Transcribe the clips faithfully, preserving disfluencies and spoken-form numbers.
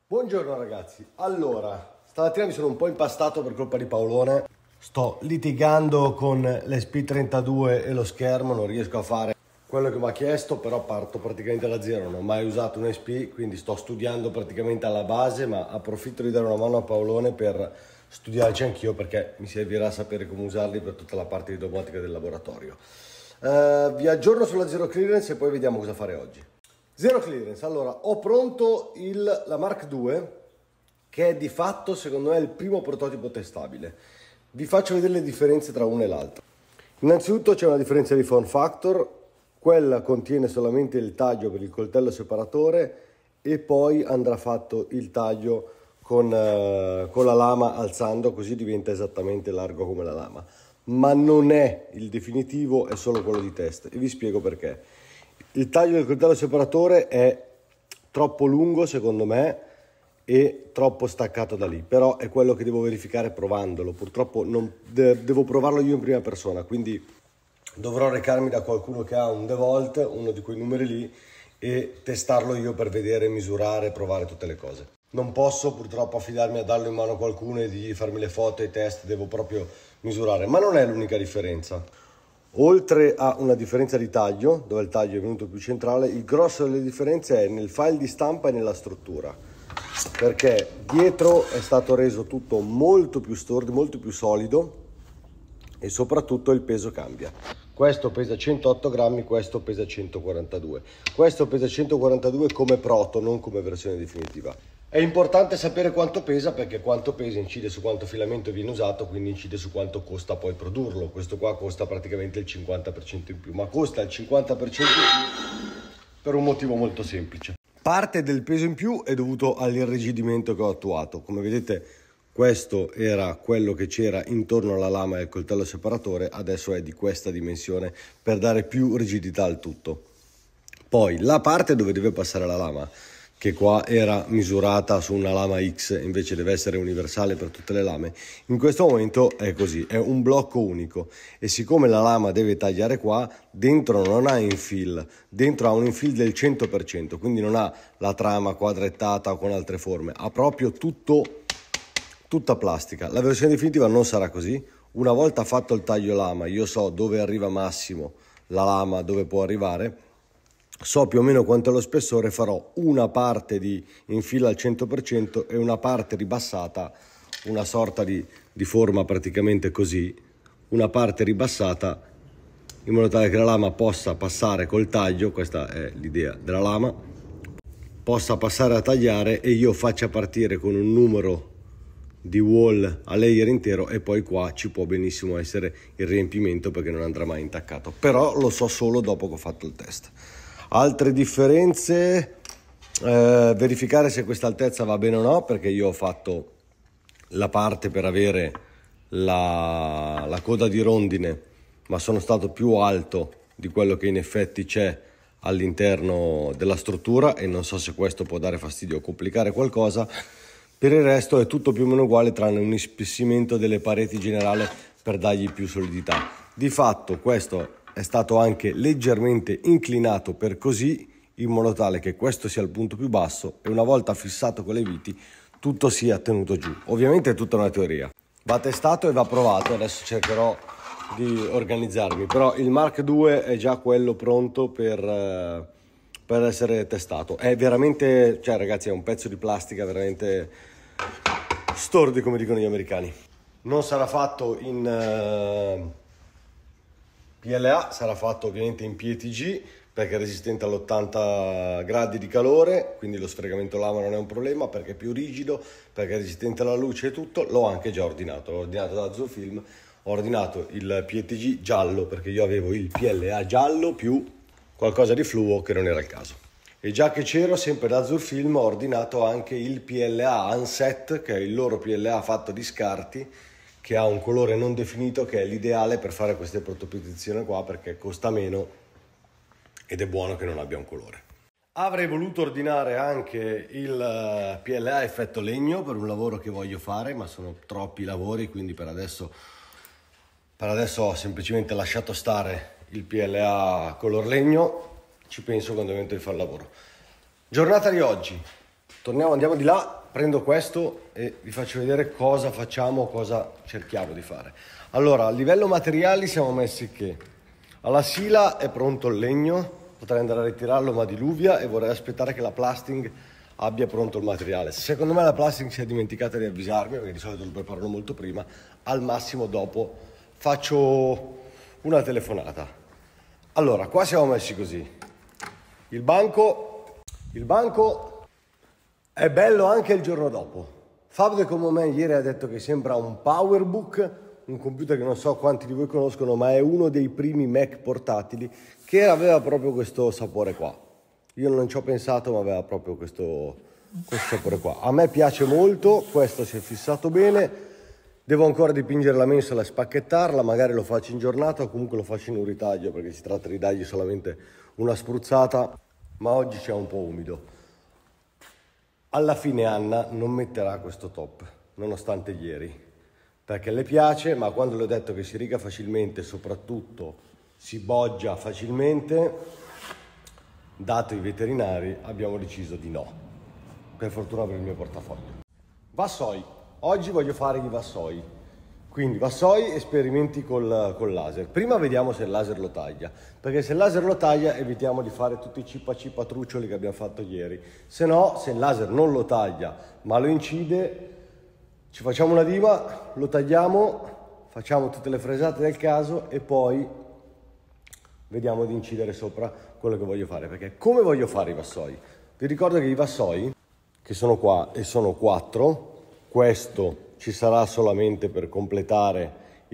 Buongiorno ragazzi, allora, stamattina mi sono un po' impastato per colpa di Paolone. Sto litigando con l'S P trentadue e lo schermo, non riesco a fare quello che mi ha chiesto, però parto praticamente da zero, non ho mai usato un S P, quindi sto studiando praticamente alla base, ma approfitto di dare una mano a Paolone per studiarci anch'io, perché mi servirà sapere come usarli per tutta la parte di domotica del laboratorio. Uh, vi aggiorno sulla Zero Clearance e poi vediamo cosa fare oggi. Zero Clearance, allora ho pronto il, la Mark due, che è di fatto secondo me il primo prototipo testabile. Vi faccio vedere le differenze tra una e l'altra. Innanzitutto c'è una differenza di form factor, quella contiene solamente il taglio per il coltello separatore e poi andrà fatto il taglio con, uh, con la lama alzando, così diventa esattamente largo come la lama. Ma non è il definitivo, è solo quello di test e vi spiego perché. Il taglio del coltello separatore è troppo lungo secondo me e troppo staccato da lì, però è quello che devo verificare provandolo. Purtroppo non, de, devo provarlo io in prima persona, quindi dovrò recarmi da qualcuno che ha un DeWalt, uno di quei numeri lì, e testarlo io per vedere, misurare, provare tutte le cose. Non posso purtroppo affidarmi a darlo in mano a qualcuno e di farmi le foto e i test, devo proprio misurare, ma non è l'unica differenza. Oltre a una differenza di taglio, dove il taglio è venuto più centrale, il grosso delle differenze è nel file di stampa e nella struttura, perché dietro è stato reso tutto molto più storto, molto più solido e soprattutto il peso cambia. Questo pesa centootto grammi, questo pesa centoquarantadue. Questo pesa centoquarantadue come proto, non come versione definitiva. È importante sapere quanto pesa, perché quanto pesa incide su quanto filamento viene usato, quindi incide su quanto costa poi produrlo. Questo qua costa praticamente il cinquanta per cento in più, ma costa il cinquanta per cento in più per un motivo molto semplice. Parte del peso in più è dovuto all'irrigidimento che ho attuato. Come vedete, questo era quello che c'era intorno alla lama e al coltello separatore, adesso è di questa dimensione per dare più rigidità al tutto. Poi la parte dove deve passare la lama, che qua era misurata su una lama X, invece deve essere universale per tutte le lame, in questo momento è così, è un blocco unico e siccome la lama deve tagliare qua, dentro non ha infill, dentro ha un infill del cento per cento, quindi non ha la trama quadrettata con altre forme, ha proprio tutto, tutta plastica. La versione definitiva non sarà così. Una volta fatto il taglio lama, io so dove arriva massimo la lama, dove può arrivare, so più o meno quanto è lo spessore, farò una parte di infila al cento per cento e una parte ribassata, una sorta di, di forma praticamente così, una parte ribassata in modo tale che la lama possa passare col taglio, questa è l'idea della lama, possa passare a tagliare e io faccia partire con un numero di wall a layer intero e poi qua ci può benissimo essere il riempimento perché non andrà mai intaccato, però lo so solo dopo che ho fatto il test. Altre differenze, eh, verificare se questa altezza va bene o no, perché io ho fatto la parte per avere la, la coda di rondine, ma sono stato più alto di quello che in effetti c'è all'interno della struttura e non so se questo può dare fastidio o complicare qualcosa. Per il resto è tutto più o meno uguale, tranne un ispessimento delle pareti generale per dargli più solidità. Di fatto questo è stato anche leggermente inclinato per così, in modo tale che questo sia il punto più basso e una volta fissato con le viti tutto sia tenuto giù. Ovviamente è tutta una teoria, va testato e va provato, adesso cercherò di organizzarmi, però il Mark due è già quello pronto per, eh, per essere testato. È veramente, cioè ragazzi, è un pezzo di plastica veramente stordi, come dicono gli americani. Non sarà fatto in uh, P L A, sarà fatto ovviamente in P E T G perché è resistente all'ottanta gradi di calore, quindi lo sfregamento lama non è un problema, perché è più rigido, perché è resistente alla luce e tutto. L'ho anche già ordinato, l'ho ordinato da Azofilm, ho ordinato il P E T G giallo perché io avevo il P L A giallo più qualcosa di fluo che non era il caso. E già che c'ero, sempre da Azofilm, ho ordinato anche il P L A Unset, che è il loro P L A fatto di scarti, che ha un colore non definito, che è l'ideale per fare queste prototipazioni qua, perché costa meno ed è buono che non abbia un colore. Avrei voluto ordinare anche il P L A effetto legno per un lavoro che voglio fare, ma sono troppi lavori, quindi per adesso, per adesso ho semplicemente lasciato stare il P L A color legno, ci penso quando divento di fare il lavoro. Giornata di oggi, torniamo, andiamo di là, prendo questo e vi faccio vedere cosa facciamo, cosa cerchiamo di fare. Allora, a livello materiali siamo messi che alla sila è pronto il legno, potrei andare a ritirarlo ma diluvia e vorrei aspettare che la plasting abbia pronto il materiale. Secondo me la plastic si è dimenticata di avvisarmi, perché di solito lo preparano molto prima, al massimo dopo faccio una telefonata. Allora, qua siamo messi così. Il banco, il banco è bello anche il giorno dopo. Fabio come me ieri ha detto che sembra un PowerBook, un computer che non so quanti di voi conoscono, ma è uno dei primi Mac portatili che aveva proprio questo sapore qua. Io non ci ho pensato, ma aveva proprio questo, questo sapore qua. A me piace molto, questo si è fissato bene. Devo ancora dipingere la mensola e spacchettarla, magari lo faccio in giornata o comunque lo faccio in un ritaglio, perché si tratta di dargli solamente una spruzzata, ma oggi c'è un po' umido. Alla fine Anna non metterà questo top, nonostante ieri, perché le piace, ma quando le ho detto che si riga facilmente, soprattutto si boggia facilmente, dato i veterinari, abbiamo deciso di no, per fortuna per il mio portafoglio. Vassoi, oggi voglio fare i vassoi, quindi vassoi, esperimenti col, col laser. Prima vediamo se il laser lo taglia, perché se il laser lo taglia evitiamo di fare tutti i cippa cippa truccioli che abbiamo fatto ieri, se no, se il laser non lo taglia ma lo incide, ci facciamo una diva, lo tagliamo, facciamo tutte le fresate del caso e poi vediamo di incidere sopra quello che voglio fare. Perché come voglio fare i vassoi? Vi ricordo che i vassoi, che sono qua e sono quattro, questo ci sarà solamente per completare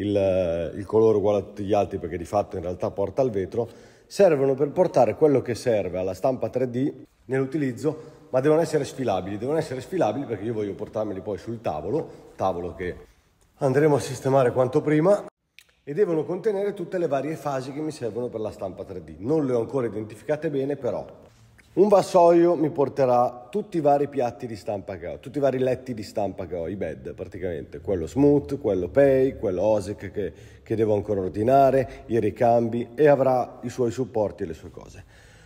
il, il colore uguale a tutti gli altri, perché di fatto in realtà porta al vetro, servono per portare quello che serve alla stampa tre D nell'utilizzo, ma devono essere sfilabili, devono essere sfilabili perché io voglio portarmeli poi sul tavolo, tavolo che andremo a sistemare quanto prima, e devono contenere tutte le varie fasi che mi servono per la stampa tre D. Non le ho ancora identificate bene, però un vassoio mi porterà tutti i vari piatti di stampa che ho, tutti i vari letti di stampa che ho, i bed praticamente, quello smooth, quello pay, quello O S E C che, che devo ancora ordinare, i ricambi, e avrà i suoi supporti e le sue cose.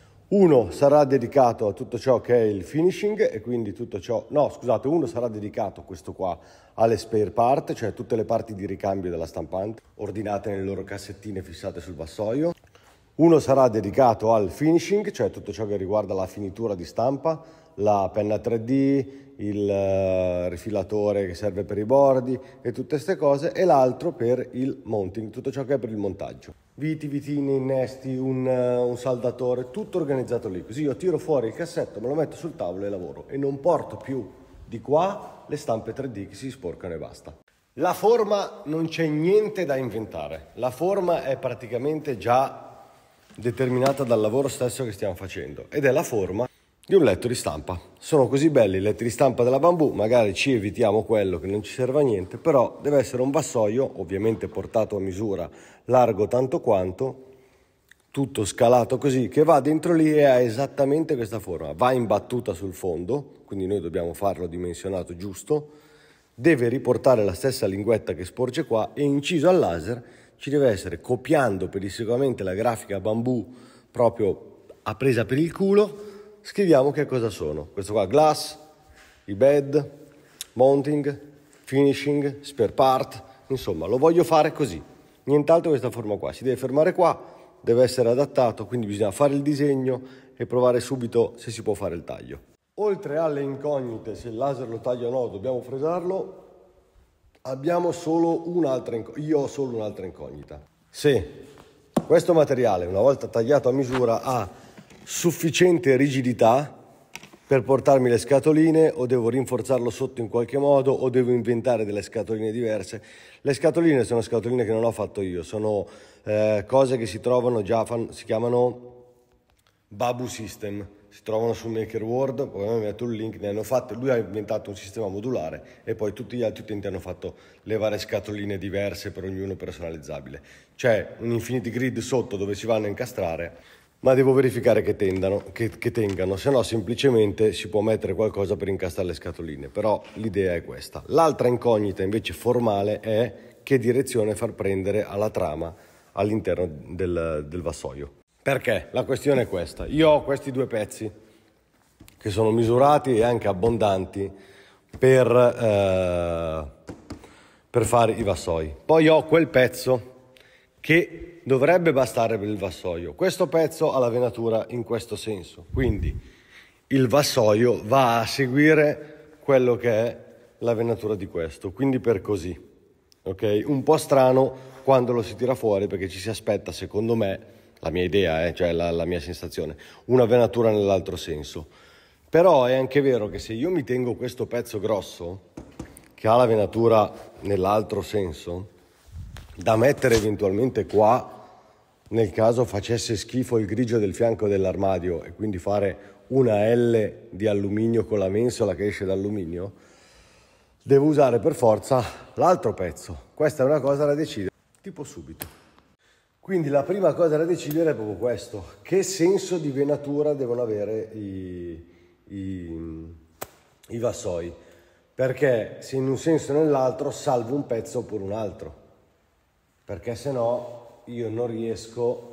Uno sarà dedicato a tutto ciò che è il finishing e quindi tutto ciò, no scusate, uno sarà dedicato, questo qua, alle spare part, cioè tutte le parti di ricambio della stampante, ordinate nelle loro cassettine fissate sul vassoio. Uno sarà dedicato al finishing, cioè tutto ciò che riguarda la finitura di stampa, la penna tre D, il uh, rifilatore che serve per i bordi e tutte queste cose, e l'altro per il mounting, tutto ciò che è per il montaggio. Viti, vitini, innesti, un, uh, un saldatore, tutto organizzato lì. Così io tiro fuori il cassetto, me lo metto sul tavolo e lavoro, e non porto più di qua le stampe tre D che si sporcano e basta. La forma non c'è niente da inventare, la forma è praticamente già determinata dal lavoro stesso che stiamo facendo, ed è la forma di un letto di stampa. Sono così belli i letti di stampa della Bambù, magari ci evitiamo quello che non ci serve a niente, però deve essere un vassoio ovviamente portato a misura, largo tanto quanto, tutto scalato così, che va dentro lì e ha esattamente questa forma, va imbattuta sul fondo, quindi noi dobbiamo farlo dimensionato giusto, deve riportare la stessa linguetta che sporge qua, e inciso al laser ci deve essere, copiando pedissequamente la grafica Bambù proprio a presa per il culo. Scriviamo che cosa sono. Questo qua, glass, i bed, mounting, finishing, spare part, insomma lo voglio fare così, nient'altro. Questa forma qua si deve fermare qua, deve essere adattato, quindi bisogna fare il disegno e provare subito se si può fare il taglio. Oltre alle incognite, se il laser lo taglia o no, dobbiamo fresarlo, abbiamo solo un'altra incognita, io ho solo un'altra incognita. Se questo materiale, una volta tagliato a misura, ha sufficiente rigidità per portarmi le scatoline, o devo rinforzarlo sotto in qualche modo, o devo inventare delle scatoline diverse. Le scatoline sono scatoline che non ho fatto io, sono eh, cose che si trovano già, fan, si chiamano Babu System, si trovano su MakerWorld, poi mi metto un link, ne hanno fatte, lui ha inventato un sistema modulare e poi tutti gli altri utenti hanno fatto le varie scatoline diverse per ognuno personalizzabile. C'è un Infinity Grid sotto dove si vanno a incastrare, ma devo verificare che, tendano, che, che tengano, se no semplicemente si può mettere qualcosa per incastrare le scatoline, però l'idea è questa. L'altra incognita invece formale è che direzione far prendere alla trama all'interno del, del vassoio. Perché? La questione è questa: io ho questi due pezzi che sono misurati e anche abbondanti per, eh, per fare i vassoi. Poi ho quel pezzo che dovrebbe bastare per il vassoio. Questo pezzo ha la venatura in questo senso, quindi il vassoio va a seguire quello che è la venatura di questo, quindi per così, ok? Un po' strano quando lo si tira fuori, perché ci si aspetta, secondo me, la mia idea, eh, cioè la, la mia sensazione, una venatura nell'altro senso. Però è anche vero che se io mi tengo questo pezzo grosso, che ha la venatura nell'altro senso, da mettere eventualmente qua, nel caso facesse schifo il grigio del fianco dell'armadio e quindi fare una L di alluminio con la mensola che esce d'alluminio, devo usare per forza l'altro pezzo. Questa è una cosa da decidere, tipo subito. Quindi la prima cosa da decidere è proprio questo: che senso di venatura devono avere i, i, i vassoi, perché se in un senso o nell'altro salvo un pezzo oppure un altro, perché se no io non riesco.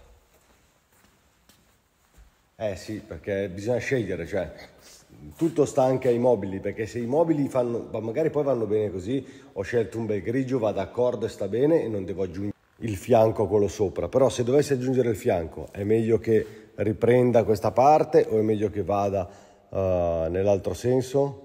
Eh sì, perché bisogna scegliere, cioè tutto sta anche ai mobili, perché se i mobili fanno, magari poi vanno bene così, ho scelto un bel grigio, va d'accordo e sta bene e non devo aggiungere il fianco a quello sopra. Però se dovessi aggiungere il fianco, è meglio che riprenda questa parte o è meglio che vada uh, nell'altro senso?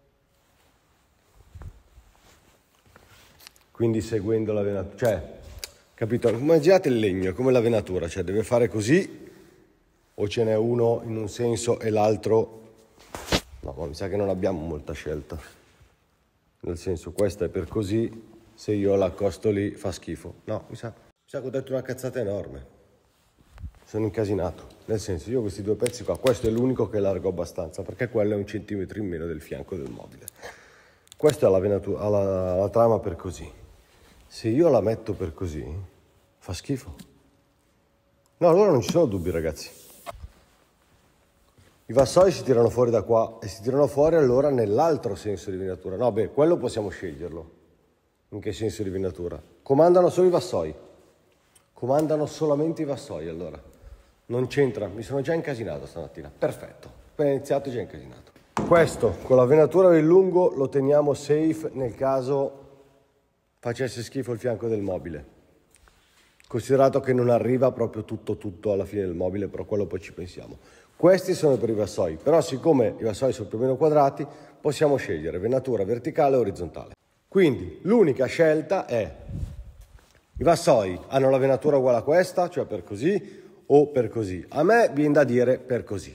Quindi seguendo la venatura, cioè, capito? Immaginate il legno, come la venatura, cioè deve fare così, o ce n'è uno in un senso e l'altro. No, ma mi sa che non abbiamo molta scelta. Nel senso, questo è per così, se io l'accosto lì fa schifo. No, mi sa, mi sa che ho detto una cazzata enorme. Sono incasinato. Nel senso, io questi due pezzi qua, questo è l'unico che largo abbastanza, perché quello è un centimetro in meno del fianco del mobile. Questa è la, venatura, la, la trama per così. Se io la metto per così, fa schifo. No, allora non ci sono dubbi, ragazzi. I vassoi si tirano fuori da qua e si tirano fuori allora nell'altro senso di venatura. No, beh, quello possiamo sceglierlo. In che senso di venatura? Comandano solo i vassoi. Comandano solamente i vassoi, allora. Non c'entra, mi sono già incasinato stamattina. Perfetto, appena iniziato già incasinato. Questo, con la venatura del lungo, lo teniamo safe nel caso facesse schifo il fianco del mobile. Considerato che non arriva proprio tutto tutto alla fine del mobile, però quello poi ci pensiamo. Questi sono per i vassoi, però siccome i vassoi sono più o meno quadrati, possiamo scegliere venatura verticale o orizzontale. Quindi l'unica scelta è: i vassoi hanno la venatura uguale a questa, cioè per così o per così. A me viene da dire per così.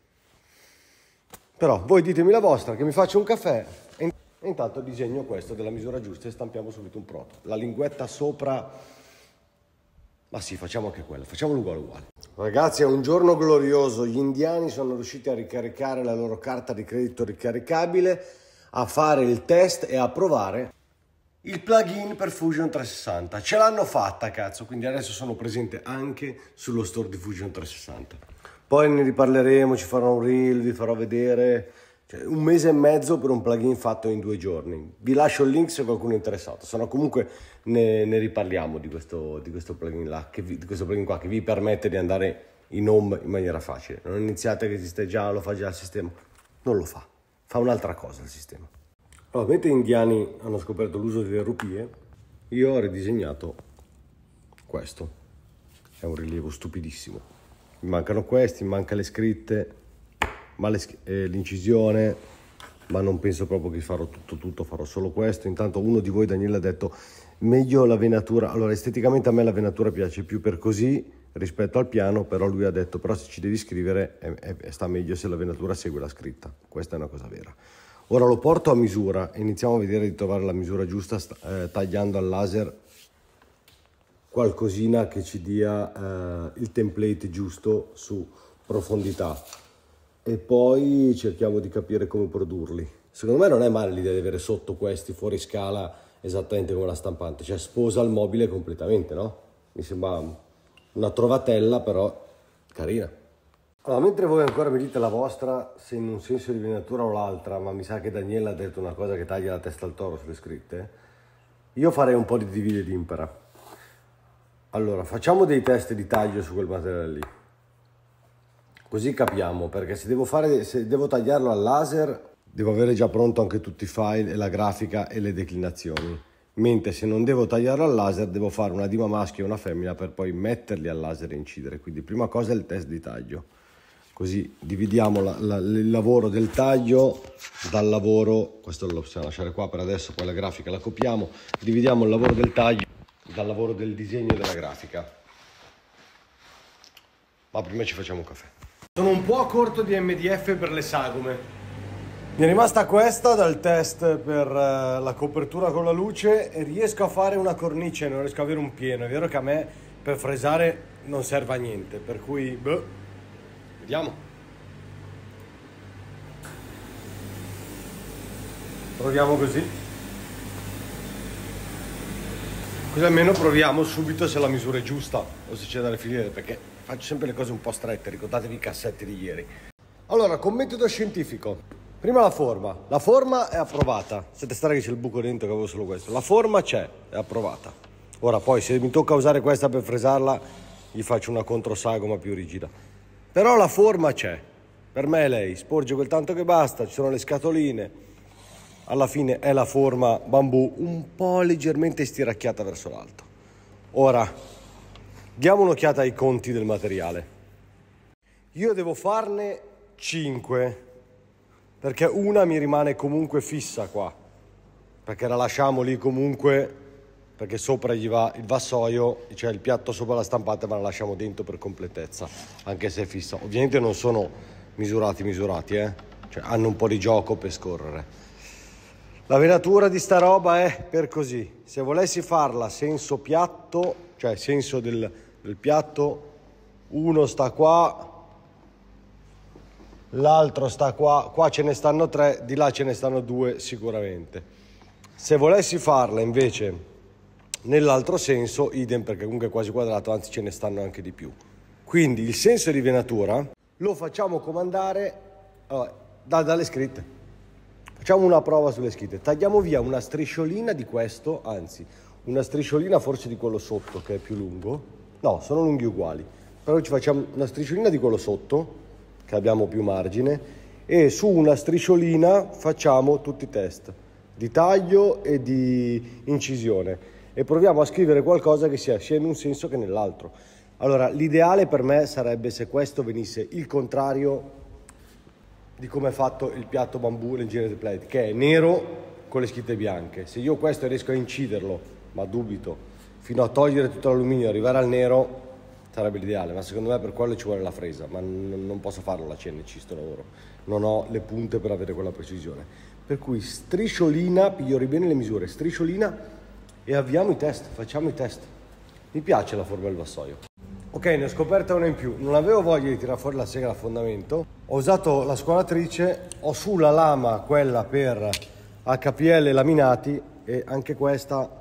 Però voi ditemi la vostra, che mi faccio un caffè e intanto disegno questo della misura giusta e stampiamo subito un proto. La linguetta sopra. Ma sì, facciamo anche quello, facciamolo uguale uguale. Ragazzi, è un giorno glorioso. Gli indiani sono riusciti a ricaricare la loro carta di credito ricaricabile, a fare il test e a provare il plugin per Fusion trecentosessanta. Ce l'hanno fatta, cazzo, quindi adesso sono presente anche sullo store di Fusion trecentosessanta. Poi ne riparleremo, ci farò un reel, vi farò vedere. Cioè, un mese e mezzo per un plugin fatto in due giorni. Vi lascio il link se qualcuno è interessato, se no comunque ne, ne riparliamo di questo, di questo plugin là, che vi, di questo plugin qua che vi permette di andare in home in maniera facile. Non iniziate che esiste già, lo fa già il sistema. Non lo fa, fa un'altra cosa il sistema. Allora, mentre gli indiani hanno scoperto l'uso delle rupie, io ho ridisegnato questo. È un rilievo stupidissimo. Mi mancano questi, mi mancano le scritte, ma le, eh, l'incisione, ma non penso proprio che farò tutto tutto, farò solo questo. Intanto uno di voi, Daniele, ha detto meglio la venatura. Allora, esteticamente a me la venatura piace più per così rispetto al piano, però lui ha detto però se ci devi scrivere è, è, sta meglio se la venatura segue la scritta. Questa è una cosa vera. Ora lo porto a misura e iniziamo a vedere di trovare la misura giusta, eh, tagliando al laser qualcosina che ci dia eh, il template giusto su profondità. E poi cerchiamo di capire come produrli. Secondo me non è male l'idea di avere sotto questi fuori scala esattamente come la stampante, cioè sposa il mobile completamente, no? Mi sembra una trovatella, però carina. Allora, mentre voi ancora mi dite la vostra, se in un senso di venatura o l'altra, ma mi sa che Daniela ha detto una cosa che taglia la testa al toro sulle scritte, io farei un po' di divide ed impara. Allora, facciamo dei test di taglio su quel materiale lì. così capiamo, perché se devo, fare, se devo tagliarlo al laser devo avere già pronto anche tutti i file e la grafica e le declinazioni, mentre se non devo tagliarlo al laser devo fare una dima maschio e una femmina per poi metterli al laser e incidere. Quindi prima cosa è il test di taglio, così dividiamo la, la, il lavoro del taglio dal lavoro, questo lo possiamo lasciare qua per adesso, poi la grafica la copiamo, dividiamo il lavoro del taglio dal lavoro del disegno e della grafica. Ma prima ci facciamo un caffè. Sono un po' a corto di M D F per le sagome. Mi è rimasta questa dal test per la copertura con la luce e riesco a fare una cornice, non riesco a avere un pieno. È vero che a me per fresare non serve a niente, per cui boh, vediamo. Proviamo così. Così almeno proviamo subito se la misura è giusta o se c'è da rifinire, perché faccio sempre le cose un po' strette, ricordatevi i cassetti di ieri. Allora, con metodo scientifico. Prima la forma, la forma è approvata, siete stare che c'è il buco dentro che avevo solo questo, la forma c'è, è approvata. Ora poi se mi tocca usare questa per fresarla gli faccio una controsagoma più rigida, però la forma c'è, per me è lei, sporge quel tanto che basta, ci sono le scatoline, alla fine è la forma bambù un po' leggermente stiracchiata verso l'alto. Ora diamo un'occhiata ai conti del materiale, io devo farne cinque. Perché una mi rimane comunque fissa qua, perché la lasciamo lì comunque, perché sopra gli va il vassoio, cioè il piatto sopra la stampante, ma la lasciamo dentro per completezza, anche se è fissa. Ovviamente non sono misurati misurati, eh? Cioè hanno un po' di gioco per scorrere. La venatura di sta roba è per così, se volessi farla senso piatto, cioè senso del, del piatto, uno sta qua, l'altro sta qua, qua ce ne stanno tre, di là ce ne stanno due sicuramente. Se volessi farla invece nell'altro senso, idem, perché comunque è quasi quadrato, anzi ce ne stanno anche di più. Quindi il senso di venatura lo facciamo comandare allora, da, dalle scritte. Facciamo una prova sulle scritte, tagliamo via una strisciolina di questo, anzi una strisciolina forse di quello sotto che è più lungo, no, sono lunghi uguali, però ci facciamo una strisciolina di quello sotto, che abbiamo più margine, e su una strisciolina facciamo tutti i test di taglio e di incisione e proviamo a scrivere qualcosa che sia sia in un senso che nell'altro. Allora l'ideale per me sarebbe se questo venisse il contrario di come è fatto il piatto bambù l'Engineered Plate, che è nero con le scritte bianche. Se io questo riesco a inciderlo, ma dubito, fino a togliere tutto l'alluminio e arrivare al nero, sarebbe l'ideale, ma secondo me per quello ci vuole la fresa, ma non posso farlo la C N C sto lavoro, non ho le punte per avere quella precisione. Per cui strisciolina, pigliori bene le misure, strisciolina e avviamo i test, facciamo i test. Mi piace la forma del vassoio. Ok, ne ho scoperta una in più, non avevo voglia di tirare fuori la sega da fondamento, ho usato la squalatrice, ho sulla lama quella per H P L laminati e anche questa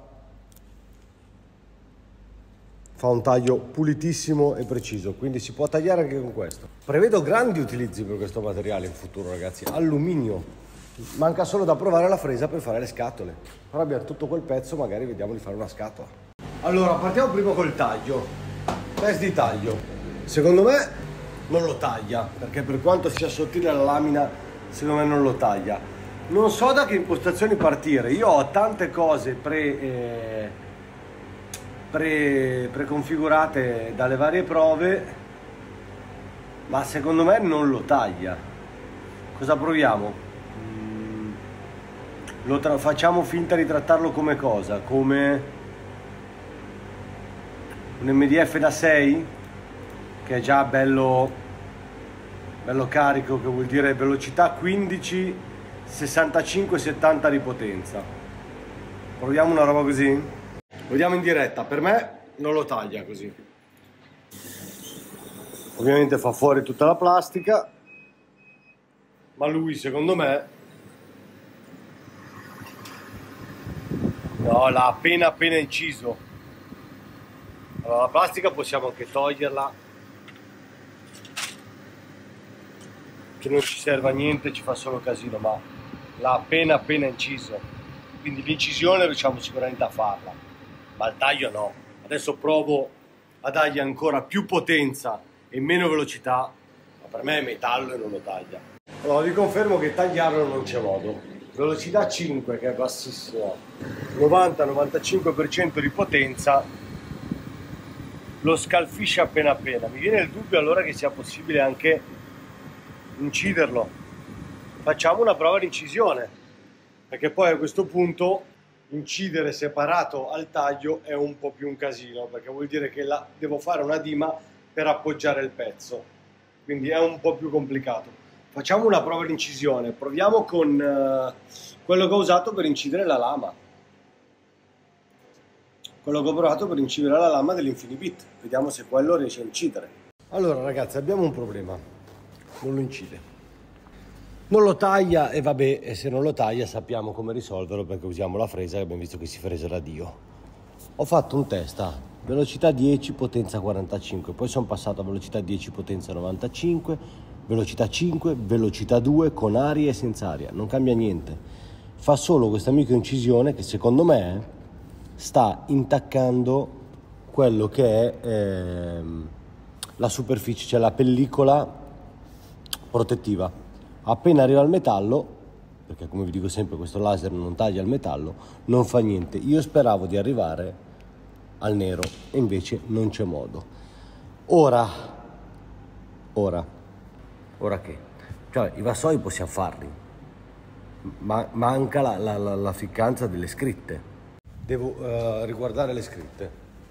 fa un taglio pulitissimo e preciso, quindi si può tagliare anche con questo. Prevedo grandi utilizzi per questo materiale in futuro, ragazzi. Alluminio, manca solo da provare la fresa per fare le scatole, però abbiamo tutto quel pezzo, magari vediamo di fare una scatola. Allora partiamo prima col taglio, test di taglio. Secondo me non lo taglia, perché per quanto sia sottile la lamina secondo me non lo taglia. Non so da che impostazioni partire, io ho tante cose pre eh, Pre, preconfigurate dalle varie prove, ma secondo me non lo taglia. Cosa proviamo? Mm, lo tra- facciamo finta di trattarlo come cosa? Come un M D F da sei che è già bello bello carico, che vuol dire velocità quindici, sessantacinque settanta di potenza. Proviamo una roba così? Vediamo in diretta, per me non lo taglia così. Ovviamente fa fuori tutta la plastica, ma lui secondo me no, l'ha appena appena inciso. Allora la plastica possiamo anche toglierla, che non ci serve a niente, ci fa solo casino, ma l'ha appena appena inciso, quindi l'incisione riusciamo sicuramente a farla, ma il taglio no. Adesso provo a dargli ancora più potenza e meno velocità, per me è metallo e non lo taglia. Allora vi confermo che tagliarlo non c'è modo. Velocità cinque, che è bassissima, novanta novantacinque per cento di potenza, lo scalfisce appena appena. Mi viene il dubbio allora che sia possibile anche inciderlo. Facciamo una prova di incisione, perché poi a questo punto incidere separato al taglio è un po' più un casino, perché vuol dire che la, devo fare una dima per appoggiare il pezzo, quindi è un po' più complicato. Facciamo una prova di incisione, proviamo con uh, quello che ho usato per incidere la lama, quello che ho provato per incidere la lama dell'Infinibit, vediamo se quello riesce a incidere. Allora ragazzi, abbiamo un problema, non lo incide, non lo taglia e vabbè, e se non lo taglia sappiamo come risolverlo, perché usiamo la fresa e abbiamo visto che si fresa da Dio. Ho fatto un test a velocità dieci, potenza quarantacinque, poi sono passato a velocità dieci, potenza novantacinque, velocità cinque, velocità due, con aria e senza aria, non cambia niente, fa solo questa micro incisione che secondo me sta intaccando quello che è ehm, la superficie, cioè la pellicola protettiva. Appena arriva al metallo, perché come vi dico sempre questo laser non taglia il metallo, non fa niente. Io speravo di arrivare al nero e invece non c'è modo. Ora, ora, ora che? Cioè i vassoi possiamo farli, ma manca la, la, la, la ficcanza delle scritte. Devo uh, riguardare le scritte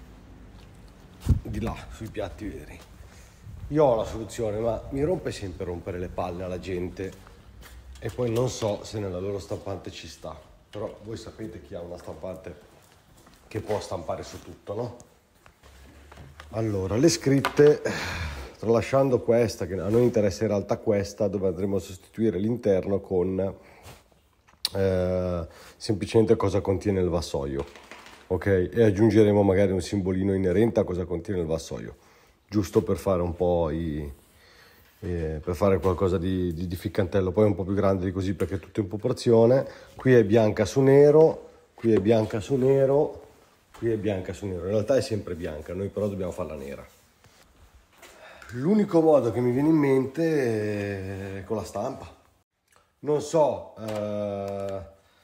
di là, sui piatti veri. Io ho la soluzione, ma mi rompe sempre rompere le palle alla gente e poi non so se nella loro stampante ci sta. Però voi sapete chi ha una stampante che può stampare su tutto, no? Allora, le scritte, tralasciando questa, che a noi interessa in realtà questa, dove andremo a sostituire l'interno con eh, semplicemente cosa contiene il vassoio, ok? E aggiungeremo magari un simbolino inerente a cosa contiene il vassoio, giusto per fare un po' i, eh, per fare qualcosa di, di, di ficcantello. Poi è un po' più grande di così perché è tutto in proporzione. Qui è bianca su nero, qui è bianca su nero, qui è bianca su nero. In realtà è sempre bianca, noi però dobbiamo farla nera. L'unico modo che mi viene in mente è con la stampa. Non so, eh...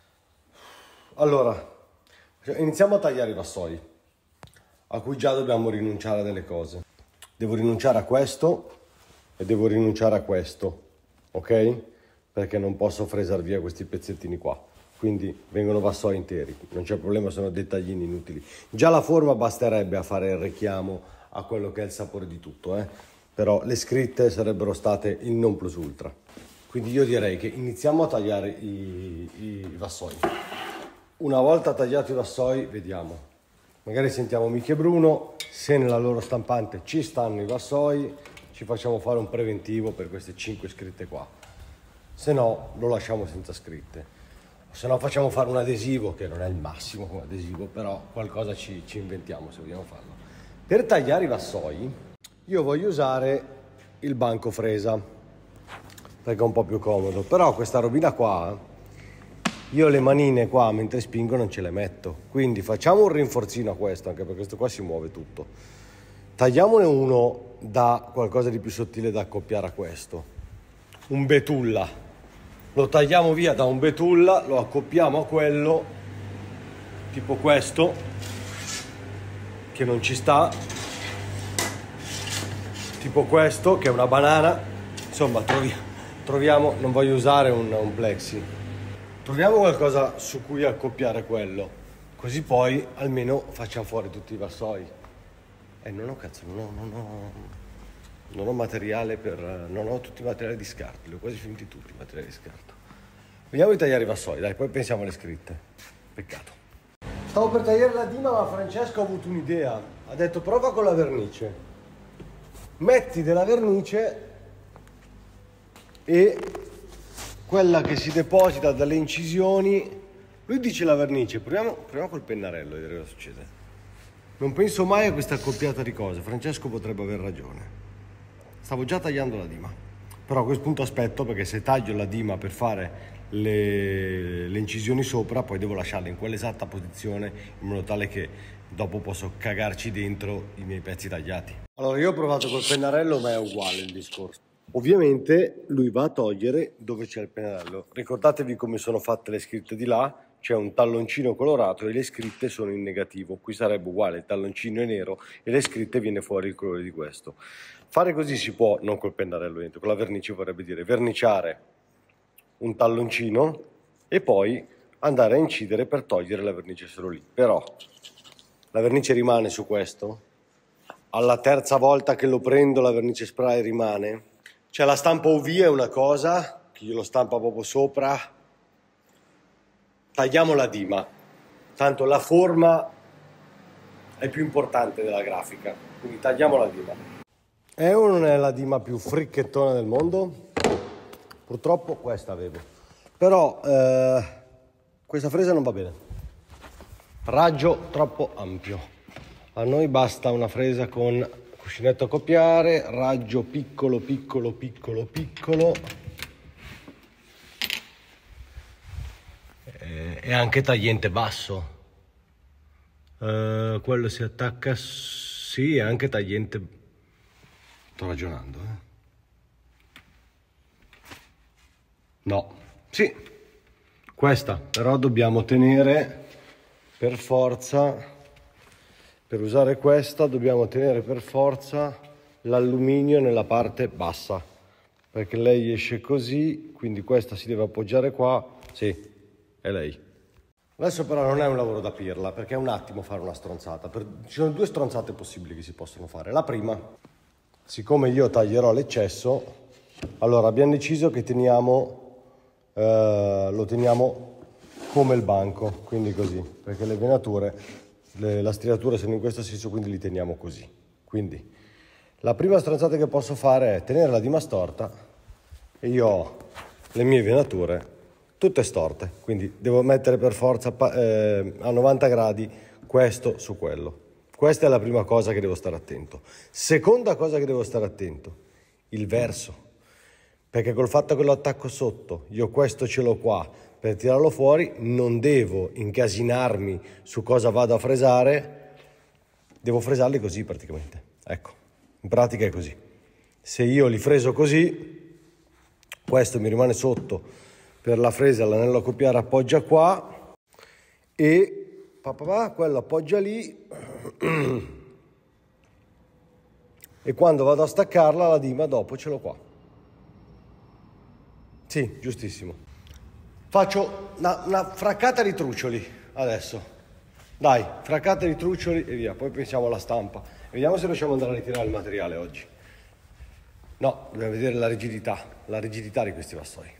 allora iniziamo a tagliare i vassoi, a cui già dobbiamo rinunciare a delle cose. Devo rinunciare a questo e devo rinunciare a questo, ok? Perché non posso fresar via questi pezzettini qua. Quindi vengono vassoi interi, non c'è problema, sono dettaglini inutili. Già la forma basterebbe a fare il richiamo a quello che è il sapore di tutto, eh? Però le scritte sarebbero state il non plus ultra. Quindi io direi che iniziamo a tagliare i, i vassoi. Una volta tagliati i vassoi, vediamo. Magari sentiamo Michi e Bruno, se nella loro stampante ci stanno i vassoi, ci facciamo fare un preventivo per queste cinque scritte qua. Se no, lo lasciamo senza scritte. Se no facciamo fare un adesivo, che non è il massimo come adesivo, però qualcosa ci, ci inventiamo se vogliamo farlo. Per tagliare i vassoi, io voglio usare il banco fresa, perché è un po' più comodo. Però questa robina qua, io le manine qua mentre spingo non ce le metto. Quindi facciamo un rinforzino a questo, anche perché questo qua si muove tutto. Tagliamone uno da qualcosa di più sottile da accoppiare a questo. Un betulla. Lo tagliamo via da un betulla, lo accoppiamo a quello, tipo questo, che non ci sta, tipo questo, che è una banana. Insomma, trovi, troviamo, non voglio usare un, un plexi, troviamo qualcosa su cui accoppiare quello, così poi almeno facciamo fuori tutti i vassoi. E eh, non ho cazzo, non ho, non ho... Non ho materiale per... non ho tutti i materiali di scarto, li ho quasi finiti tutti i materiali di scarto. Vediamo di tagliare i vassoi, dai, poi pensiamo alle scritte. Peccato. Stavo per tagliare la dima, ma Francesco ha avuto un'idea. Ha detto prova con la vernice. Metti della vernice e quella che si deposita dalle incisioni. Lui dice la vernice, proviamo, proviamo col pennarello a vedere cosa succede. Non penso mai a questa accoppiata di cose, Francesco potrebbe aver ragione. Stavo già tagliando la dima, però a questo punto aspetto, perché se taglio la dima per fare le, le incisioni sopra, poi devo lasciarla in quell'esatta posizione in modo tale che dopo posso cagarci dentro i miei pezzi tagliati. Allora io ho provato col pennarello, ma è uguale il discorso. Ovviamente lui va a togliere dove c'è il pennarello. Ricordatevi come sono fatte le scritte di là, c'è un talloncino colorato e le scritte sono in negativo. Qui sarebbe uguale, il talloncino è nero e le scritte viene fuori il colore di questo. Fare così si può, non col pennarello dentro, con la vernice vorrebbe dire verniciare un talloncino e poi andare a incidere per togliere la vernice solo lì. Però la vernice rimane su questo, alla terza volta che lo prendo la vernice spray rimane. Cioè la stampa U V è una cosa, che io lo stampo proprio sopra, tagliamo la dima, tanto la forma è più importante della grafica, quindi tagliamo la dima. È o non è la dima più fricchettona del mondo? Purtroppo questa avevo, però eh, questa fresa non va bene, raggio troppo ampio, a noi basta una fresa con cuscinetto a copiare, raggio piccolo, piccolo, piccolo, piccolo e, e anche tagliente basso. Uh, quello si attacca, sì, è anche tagliente. Sto ragionando, eh? No, sì, questa, però dobbiamo tenere per forza. Per usare questa dobbiamo tenere per forza l'alluminio nella parte bassa, perché lei esce così, quindi questa si deve appoggiare qua, sì, è lei. Adesso però non è un lavoro da pirla, perché è un attimo fare una stronzata. Per... Ci sono due stronzate possibili che si possono fare. La prima, siccome io taglierò l'eccesso, allora abbiamo deciso che teniamo, eh, lo teniamo come il banco, quindi così, perché le venature... Le, la striatura sono in questo senso, quindi li teniamo così. Quindi la prima stronzata che posso fare è tenere la dima storta e io ho le mie venature tutte storte, quindi devo mettere per forza eh, a novanta gradi questo su quello. Questa è la prima cosa che devo stare attento. Seconda cosa che devo stare attento, il verso, perché col fatto che lo attacco sotto, io questo ce l'ho qua, per tirarlo fuori non devo incasinarmi su cosa vado a fresare, devo fresarli così praticamente. Ecco, in pratica è così. Se io li freso così, questo mi rimane sotto per la fresa, l'anello a copiare appoggia qua e papà, quello appoggia lì e quando vado a staccarla la dima dopo ce l'ho qua. Sì, giustissimo. Faccio una, una fraccata di truccioli adesso. Dai, fraccata di truccioli e via. Poi pensiamo alla stampa. Vediamo se riusciamo ad andare a ritirare il materiale oggi. No, dobbiamo vedere la rigidità, la rigidità di questi vastoni.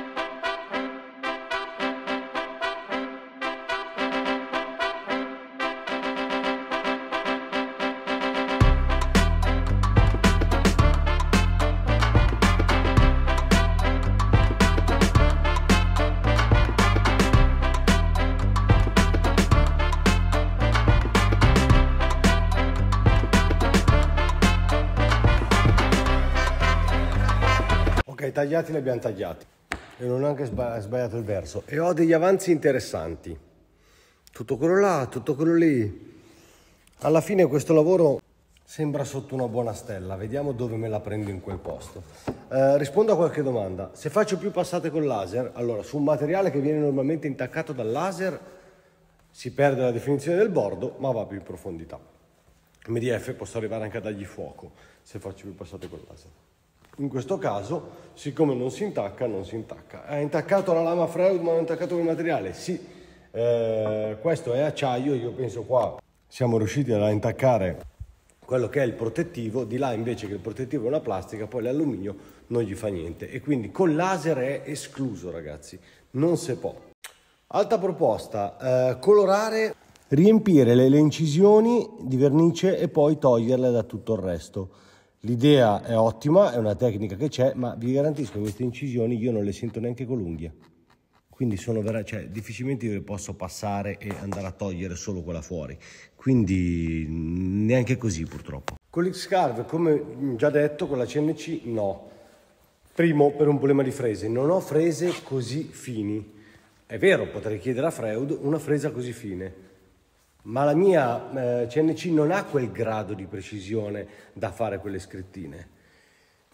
Ok, tagliati li abbiamo tagliati e non ho neanche sbagliato il verso e ho degli avanzi interessanti, tutto quello là, tutto quello lì. Alla fine questo lavoro sembra sotto una buona stella, vediamo dove me la prendo in quel posto. Eh, rispondo a qualche domanda. Se faccio più passate col laser, allora su un materiale che viene normalmente intaccato dal laser si perde la definizione del bordo ma va più in profondità. M D F posso arrivare anche a dargli fuoco se faccio più passate col laser. In questo caso, siccome non si intacca, non si intacca. Ha intaccato la lama Freud, ma non ha intaccato quel materiale? Sì. Eh, questo è acciaio, io penso qua siamo riusciti a intaccare quello che è il protettivo, di là invece che il protettivo è una plastica, poi l'alluminio non gli fa niente. E quindi col laser è escluso, ragazzi, non si può. Altra proposta, eh, colorare, riempire le, le incisioni di vernice e poi toglierle da tutto il resto. L'idea è ottima, è una tecnica che c'è, ma vi garantisco che queste incisioni io non le sento neanche con l'unghia. Quindi sono vera, cioè, difficilmente io le posso passare e andare a togliere solo quella fuori. Quindi neanche così purtroppo. Con l'X-Carve, come già detto, con la C N C no. Primo, per un problema di frese. Non ho frese così fini. È vero, potrei chiedere a Freud una fresa così fine. Ma la mia eh, C N C non ha quel grado di precisione da fare quelle scrittine.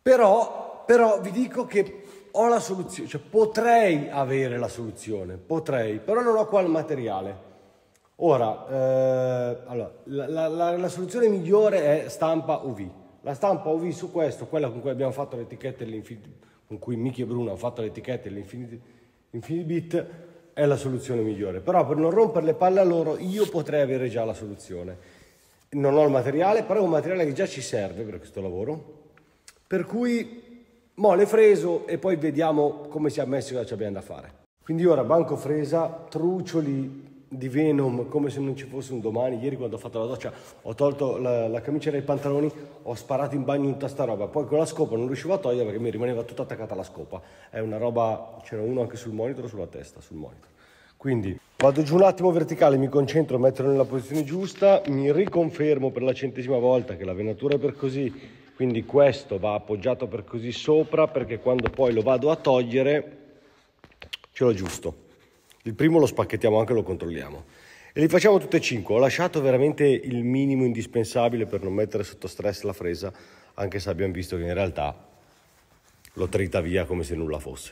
Però, però vi dico che ho la soluzione, cioè potrei avere la soluzione, potrei, però non ho qua il materiale. Ora, eh, allora, la, la, la, la soluzione migliore è stampa U V. La stampa U V su questo, quella con cui abbiamo fatto le etichette, con cui Miki e Bruno hanno fatto le etichette, l'Infinity Infinity Bit, è la soluzione migliore. Però per non rompere le palle a loro, io potrei avere già la soluzione. Non ho il materiale, però è un materiale che già ci serve per questo lavoro. Per cui mo le freso e poi vediamo come siamo messi e cosa ci abbiamo da fare. Quindi ora banco fresa, trucioli di Venom come se non ci fosse un domani. Ieri quando ho fatto la doccia ho tolto la, la camicia dai pantaloni, ho sparato in bagno tutta sta roba, poi con la scopa non riuscivo a togliere perché mi rimaneva tutta attaccata alla scopa. È una roba, c'era uno anche sul monitor, sulla testa, sul monitor. Quindi vado giù un attimo verticale, mi concentro a metterlo nella posizione giusta, mi riconfermo per la centesima volta che la venatura è per così. Quindi questo va appoggiato per così sopra, perché quando poi lo vado a togliere ce l'ho giusto. Il primo lo spacchettiamo anche, lo controlliamo. E li facciamo tutte e cinque. Ho lasciato veramente il minimo indispensabile per non mettere sotto stress la fresa, anche se abbiamo visto che in realtà l'ho trita via come se nulla fosse.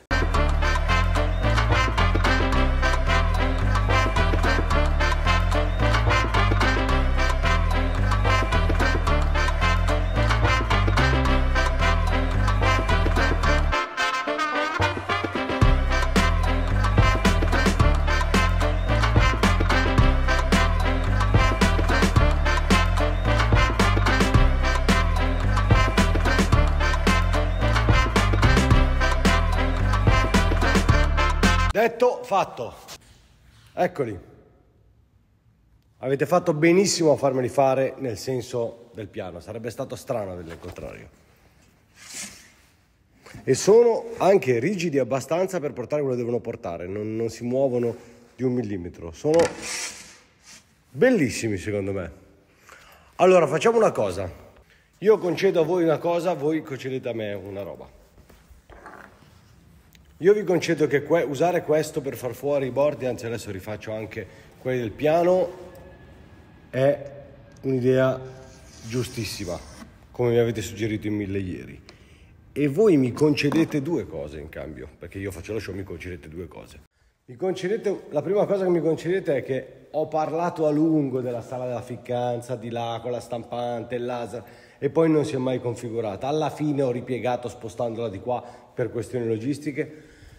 Detto, fatto. Eccoli. Avete fatto benissimo a farmeli fare nel senso del piano. Sarebbe stato strano averli al contrario. E sono anche rigidi abbastanza per portare quello che devono portare. Non, non si muovono di un millimetro. Sono bellissimi secondo me. Allora facciamo una cosa. Io concedo a voi una cosa, voi concedete a me una roba. Io vi concedo che que- usare questo per far fuori i bordi, anzi adesso rifaccio anche quelli del piano, è un'idea giustissima, come mi avete suggerito in mille ieri. E voi mi concedete due cose in cambio, perché io faccio lo show, mi concedete due cose. Mi concedete, la prima cosa che mi concedete è che ho parlato a lungo della sala della ficcanza, di là, con la stampante, il laser, e poi non si è mai configurata. Alla fine ho ripiegato spostandola di qua per questioni logistiche,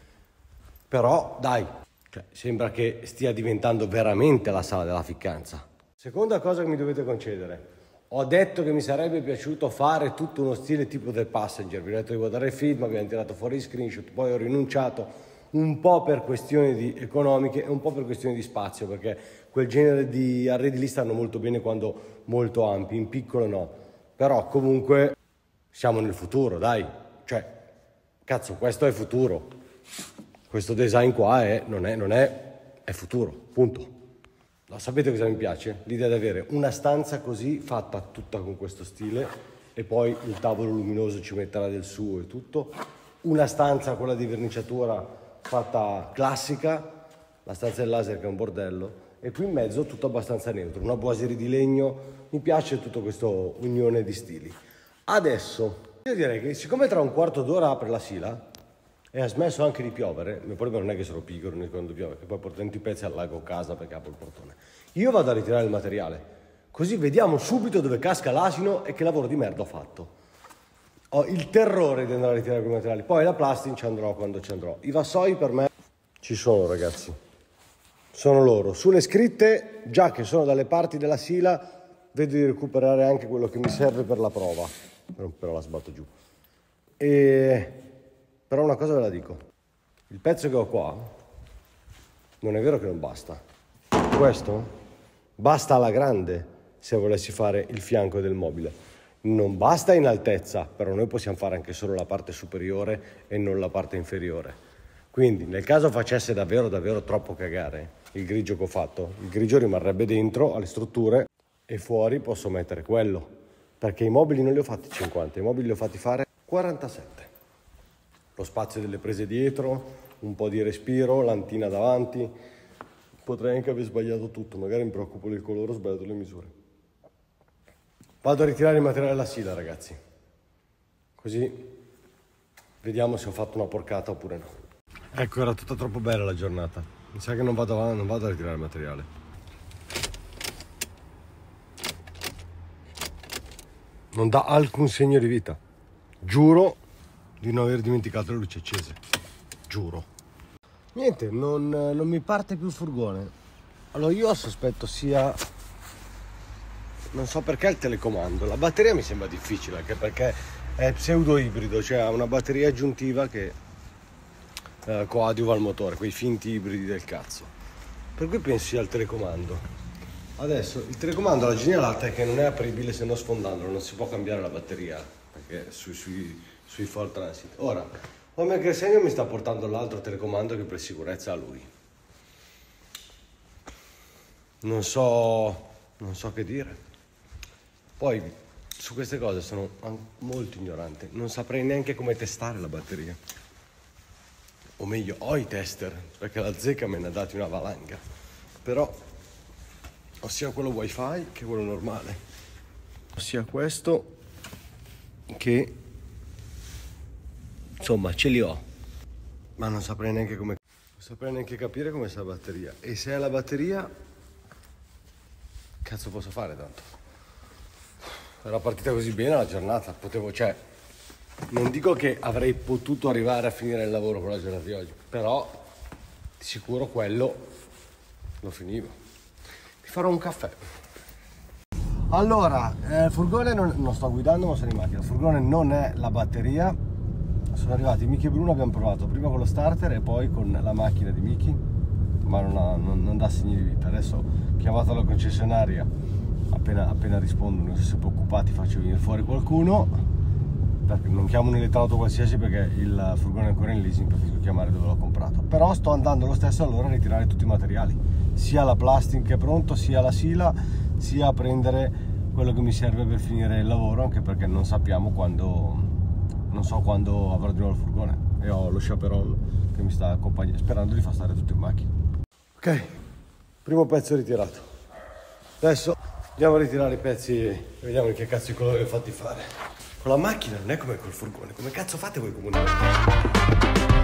però dai, cioè, sembra che stia diventando veramente la sala della ficcanza. Seconda cosa che mi dovete concedere, ho detto che mi sarebbe piaciuto fare tutto uno stile tipo del Passenger, vi ho detto di guardare il film, abbiamo tirato fuori i screenshot, poi ho rinunciato un po' per questioni di economiche e un po' per questioni di spazio, perché quel genere di arredi lì stanno molto bene quando molto ampi, in piccolo no, però comunque siamo nel futuro, dai, cioè cazzo, questo è futuro, questo design qua è, non, è, non è, è futuro, punto. No, sapete cosa mi piace? L'idea di avere una stanza così fatta tutta con questo stile e poi il tavolo luminoso ci metterà del suo e tutto, una stanza, quella di verniciatura fatta classica, la stanza del laser che è un bordello, e qui in mezzo tutto abbastanza neutro, una boiserie di legno, mi piace tutto questo unione di stili. Adesso io direi che siccome tra un quarto d'ora apre la Sila e ha smesso anche di piovere, il problema non è che sono pigro né quando piove, che poi porto venti pezzi al lago casa perché apro il portone, io vado a ritirare il materiale, così vediamo subito dove casca l'asino e che lavoro di merda ho fatto. Ho il terrore di andare a ritirare quei materiali, poi la plastica ci andrò quando ci andrò. I vassoi per me ci sono, ragazzi, sono loro. Sulle scritte, già che sono dalle parti della Sila, vedo di recuperare anche quello che mi serve per la prova, però la sbatto giù. E... però una cosa ve la dico, il pezzo che ho qua non è vero che non basta, questo basta alla grande se volessi fare il fianco del mobile. Non basta in altezza, però noi possiamo fare anche solo la parte superiore e non la parte inferiore. Quindi nel caso facesse davvero davvero troppo cagare il grigio che ho fatto, il grigio rimarrebbe dentro alle strutture e fuori posso mettere quello, perché i mobili non li ho fatti cinquanta, i mobili li ho fatti fare quarantasette. Lo spazio delle prese dietro, un po' di respiro, l'antina davanti. Potrei anche aver sbagliato tutto, magari mi preoccupo del colore, ho sbagliato le misure. Vado a ritirare il materiale alla Sila, ragazzi, così vediamo se ho fatto una porcata oppure no. Ecco, era tutta troppo bella la giornata. Mi sa che non vado avanti, non vado a ritirare il materiale. Non dà alcun segno di vita. Giuro di non aver dimenticato le luci accese. Giuro. Niente, non, non mi parte più il furgone. Allora io sospetto sia... non so perché il telecomando. La batteria mi sembra difficile, anche perché è pseudo ibrido, cioè ha una batteria aggiuntiva che eh, coadiuva il motore, quei finti ibridi del cazzo. Per cui penso sia il telecomando. Adesso il telecomando, la genialata è che non è apribile se non sfondandolo, non si può cambiare la batteria, perché sui, sui, sui Ford Transit. Ora, come che il segno mi sta portando l'altro telecomando che per sicurezza ha lui. Non so, non so che dire. Poi su queste cose sono molto ignorante, non saprei neanche come testare la batteria. O meglio, ho i tester, perché la zecca me ne ha dati una valanga. Però, ossia quello wifi che quello normale. Ossia questo che, insomma, ce li ho. Ma non saprei neanche come... Non saprei neanche capire come sia la batteria. E se è la batteria, cazzo posso fare tanto? Era partita così bene la giornata, potevo, cioè, non dico che avrei potuto arrivare a finire il lavoro con la giornata di oggi, però di sicuro quello lo finivo. Mi farò un caffè. Allora, eh, il furgone non, non sto guidando, ma sono in macchina. Il furgone non è la batteria. Sono arrivati Miki e Bruno, abbiamo provato prima con lo starter e poi con la macchina di Miki, ma non, ha, non, non dà segni di vita. Adesso ho chiamato la concessionaria. Appena, appena rispondono, se siete preoccupati faccio venire fuori qualcuno, perché non chiamo un elettrauto qualsiasi perché il furgone è ancora in leasing, preferisco chiamare dove l'ho comprato. Però sto andando lo stesso allora a ritirare tutti i materiali, sia la plastic che è pronto, sia la sila, sia a prendere quello che mi serve per finire il lavoro, anche perché non sappiamo quando, non so quando avrò di nuovo il furgone, e ho lo chaperon che mi sta accompagnando, sperando di far stare tutto in macchina. Ok, primo pezzo ritirato. Adesso andiamo a ritirare i pezzi e vediamo che cazzo di colore li ho fatti fare. Con la macchina non è come col furgone. Come cazzo fate voi comunicare?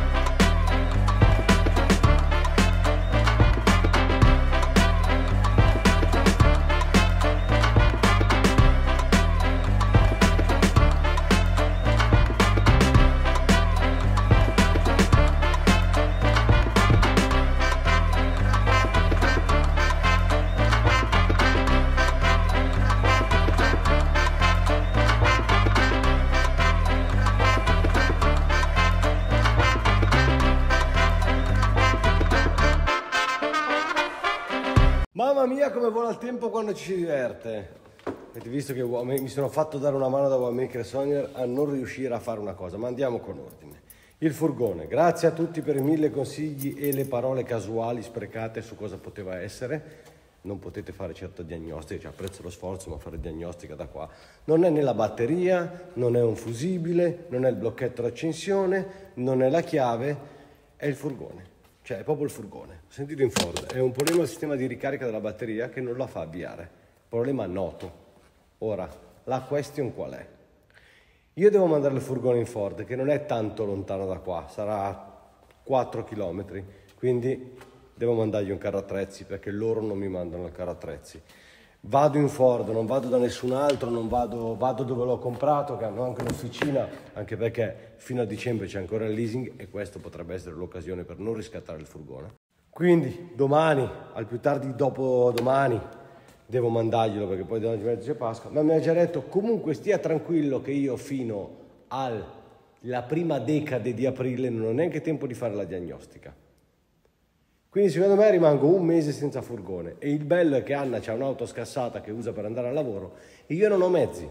Mamma mia come vola il tempo quando ci si diverte. Avete visto che mi sono fatto dare una mano da Waymaker Sogner a non riuscire a fare una cosa, ma andiamo con ordine. Il furgone, grazie a tutti per i mille consigli e le parole casuali sprecate su cosa poteva essere. Non potete fare certa diagnostica, cioè apprezzo lo sforzo, ma fare diagnostica da qua. Non è né la batteria, non è un fusibile, non è il blocchetto d'accensione, non è la chiave, è il furgone. Cioè è proprio il furgone. Ho sentito in Ford, è un problema del sistema di ricarica della batteria che non la fa avviare. Problema noto. Ora, la question qual è? Io devo mandare il furgone in Ford, che non è tanto lontano da qua, sarà quattro chilometri, quindi devo mandargli un carro attrezzi, perché loro non mi mandano il carro attrezzi. Vado in Ford, non vado da nessun altro, non vado, vado dove l'ho comprato, che hanno anche un'officina, anche perché fino a dicembre c'è ancora il leasing e questo potrebbe essere l'occasione per non riscattare il furgone. Quindi domani, al più tardi dopo domani, devo mandarglielo perché poi domani c'è Pasqua, ma mi ha già detto comunque stia tranquillo che io fino alla prima decade di aprile non ho neanche tempo di fare la diagnostica. Quindi secondo me rimango un mese senza furgone e il bello è che Anna c'ha un'auto scassata che usa per andare al lavoro e io non ho mezzi.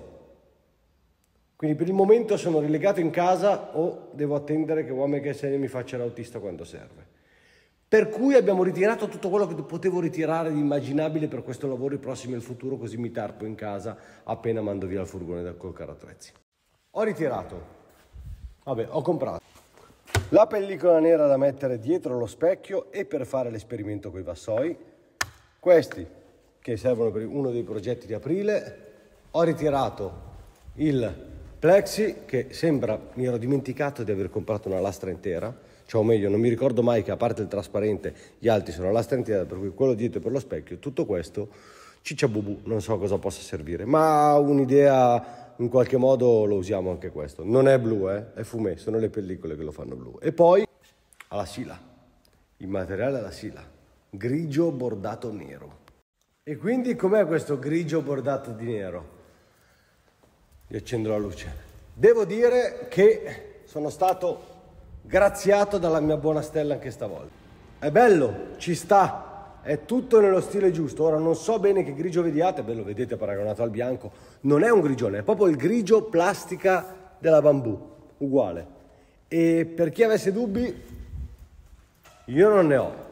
Quindi per il momento sono relegato in casa o devo attendere che Waymaker Sogner mi faccia l'autista quando serve. Per cui abbiamo ritirato tutto quello che potevo ritirare di immaginabile per questo lavoro, i prossimi e il futuro, così mi tarpo in casa appena mando via il furgone dal col carro attrezzi. Ho ritirato, vabbè, ho comprato la pellicola nera da mettere dietro lo specchio e per fare l'esperimento con i vassoi, questi che servono per uno dei progetti di aprile. Ho ritirato il plexi che sembra, mi ero dimenticato di aver comprato una lastra intera, cioè o meglio non mi ricordo mai che a parte il trasparente gli altri sono lastra intera, per cui quello dietro per lo specchio, tutto questo cicciabubu, non so cosa possa servire, ma un'idea in qualche modo lo usiamo anche questo. Non è blu, eh? È fumé, sono le pellicole che lo fanno blu. E poi alla sila, il materiale alla sila, grigio bordato nero. E quindi com'è questo grigio bordato di nero? Io accendo la luce. Devo dire che sono stato graziato dalla mia buona stella anche stavolta. È bello, ci sta, è tutto nello stile giusto. Ora non so bene che grigio vediate, beh lo vedete paragonato al bianco, non è un grigione, è proprio il grigio plastica della Bambù, uguale. E per chi avesse dubbi, io non ne ho.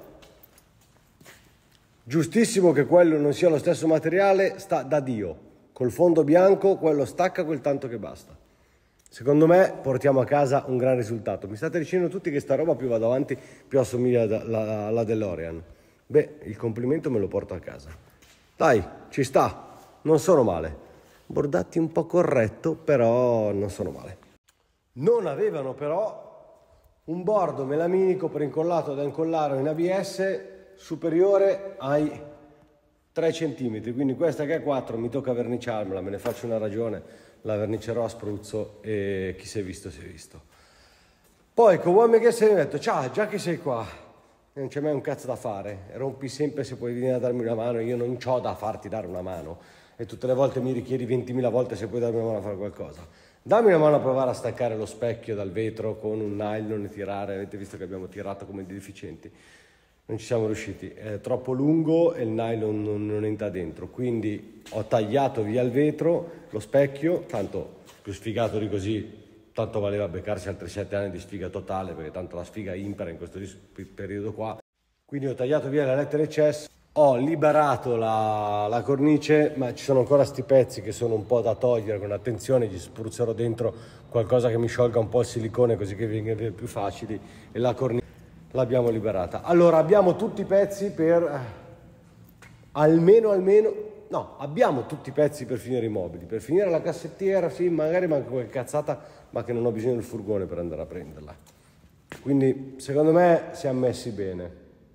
Giustissimo che quello non sia lo stesso materiale, sta da Dio. Col fondo bianco quello stacca quel tanto che basta. Secondo me portiamo a casa un gran risultato. Mi state dicendo tutti che sta roba più vado avanti più assomiglia alla, alla DeLorean. Beh, il complimento me lo porto a casa. Dai, ci sta, non sono male. Bordati un po' corretto, però non sono male. Non avevano però un bordo melaminico preincollato da incollare in A B S superiore ai tre centimetri, quindi questa che è quattro mi tocca verniciarmela, me ne faccio una ragione, la vernicerò a spruzzo e chi si è visto si è visto. Poi con uomini che sei mi ha detto ciao, già che sei qua non c'è mai un cazzo da fare, rompi sempre se puoi venire a darmi una mano, io non c'ho da farti dare una mano e tutte le volte mi richiedi ventimila volte se puoi darmi una mano a fare qualcosa. Dammi una mano a provare a staccare lo specchio dal vetro con un nylon e tirare, avete visto che abbiamo tirato come dei deficienti. Non ci siamo riusciti, è troppo lungo e il nylon non, non entra dentro, quindi ho tagliato via il vetro, lo specchio, tanto più sfigato di così, tanto valeva beccarsi altri sette anni di sfiga totale, perché tanto la sfiga impara in questo periodo qua. Quindi ho tagliato via le lettere C E S, ho liberato la, la cornice, ma ci sono ancora sti pezzi che sono un po' da togliere con attenzione, gli spruzzerò dentro qualcosa che mi sciolga un po' il silicone così che vengano più facili e la cornice l'abbiamo liberata. Allora abbiamo tutti i pezzi per almeno almeno no abbiamo tutti i pezzi per finire i mobili, per finire la cassettiera sì, magari manca qualche cazzata, ma che non ho bisogno del furgone per andare a prenderla, quindi secondo me siamo messi bene.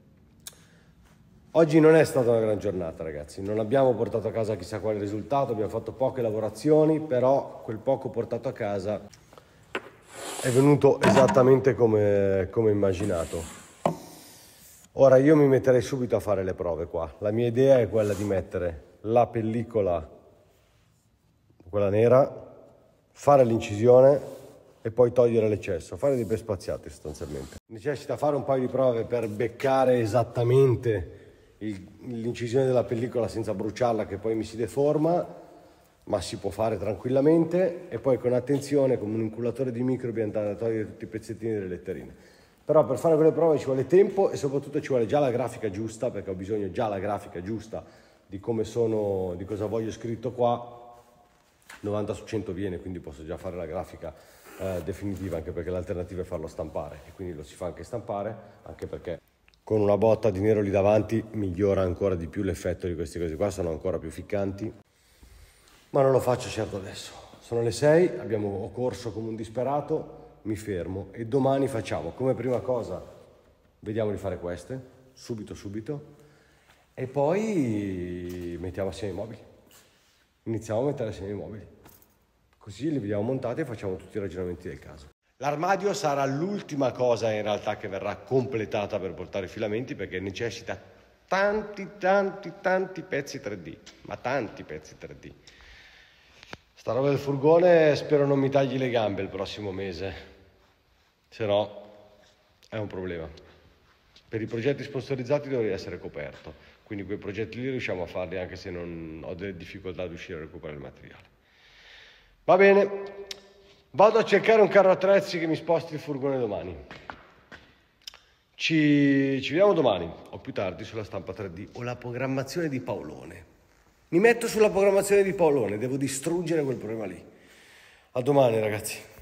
Oggi non è stata una gran giornata ragazzi, non abbiamo portato a casa chissà quale risultato, abbiamo fatto poche lavorazioni, però quel poco portato a casa è venuto esattamente come, come immaginato. Ora io mi metterei subito a fare le prove qua. La mia idea è quella di mettere la pellicola, quella nera, fare l'incisione e poi togliere l'eccesso, fare dei bei spaziati sostanzialmente. Necessita fare un paio di prove per beccare esattamente l'incisione della pellicola senza bruciarla che poi mi si deforma, ma si può fare tranquillamente e poi con attenzione come un incullatore di microbi andare a togliere tutti i pezzettini delle letterine. Però per fare quelle prove ci vuole tempo e soprattutto ci vuole già la grafica giusta, perché ho bisogno già la grafica giusta di come sono, di cosa voglio scritto qua. novanta su cento viene, quindi posso già fare la grafica eh, definitiva, anche perché l'alternativa è farlo stampare e quindi lo si fa anche stampare, anche perché con una botta di nero lì davanti migliora ancora di più l'effetto di queste cose qua, sono ancora più ficcanti. Ma non lo faccio certo adesso. Sono le sei, abbiamo, ho corso come un disperato, mi fermo e domani facciamo come prima cosa, vediamo di fare queste, subito subito, e poi mettiamo assieme i mobili. Iniziamo a mettere assieme i mobili. Così li vediamo montati e facciamo tutti i ragionamenti del caso. L'armadio sarà l'ultima cosa in realtà che verrà completata per portare i filamenti, perché necessita tanti, tanti, tanti pezzi tre D, ma tanti pezzi tre D. Sta roba del furgone spero non mi tagli le gambe il prossimo mese, se no è un problema. Per i progetti sponsorizzati dovrei essere coperto, quindi quei progetti lì riusciamo a farli anche se non ho delle difficoltà ad uscire a recuperare il materiale. Va bene, vado a cercare un carro attrezzi che mi sposti il furgone domani. Ci, ci vediamo domani o più tardi sulla stampa tre D o la programmazione di Paolone. Mi metto sulla programmazione di Paolone, devo distruggere quel problema lì. A domani ragazzi.